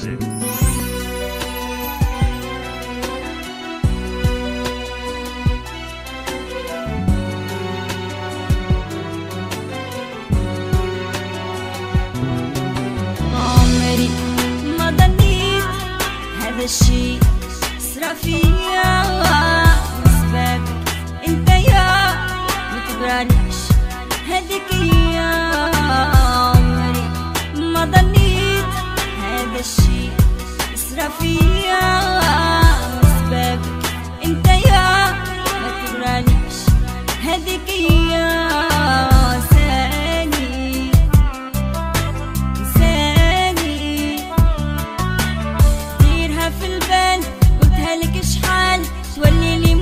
music. عمري ما ضنيت هذا الشي اسرع فيا بسببك انت يا متبرانيش هذيك يا عمري ما ضنيت هذا الشي اسرع فيا بسببك انت يا متبرانيش هذيك يا تولي لي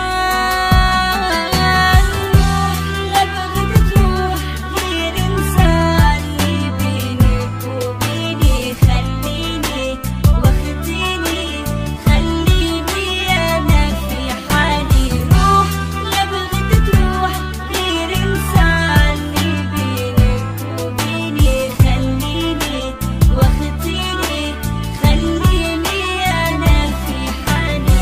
محال لا بغيت تروح غير انساني بينك وبيني خليني واخديني خليني انا في حالي روح لا بغيت تروح غير انساني بينك وبيني خليني واخديني خليني انا في حالي.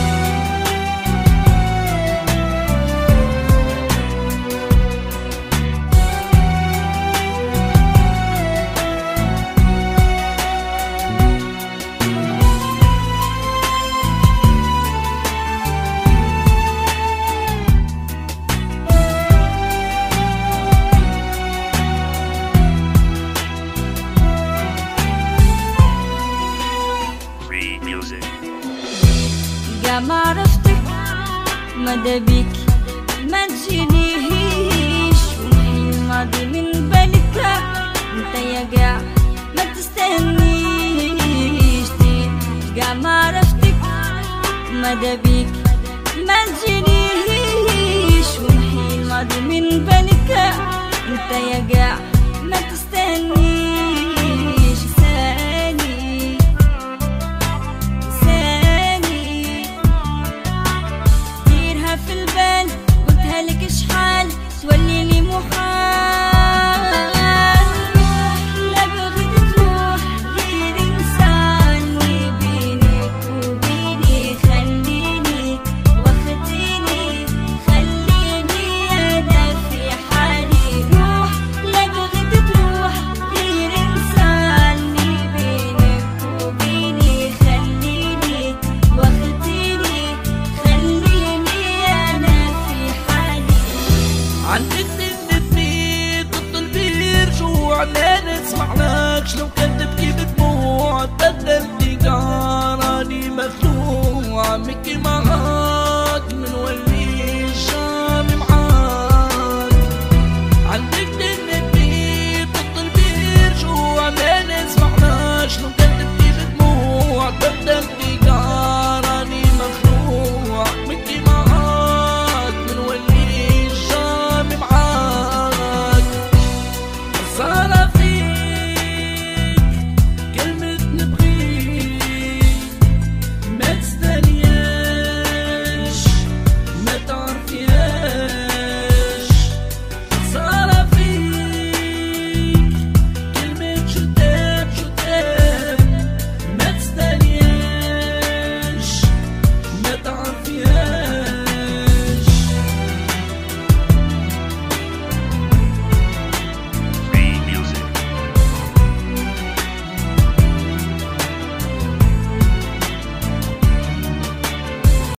ما عرفتك مدى بيك ما تجينيش ومحي الماضي من بالك انت يا قاع ما تستهنيش قاع ما عرفتك مدى بيك ما تجينيش ومحي الماضي من بالك انت يا قاع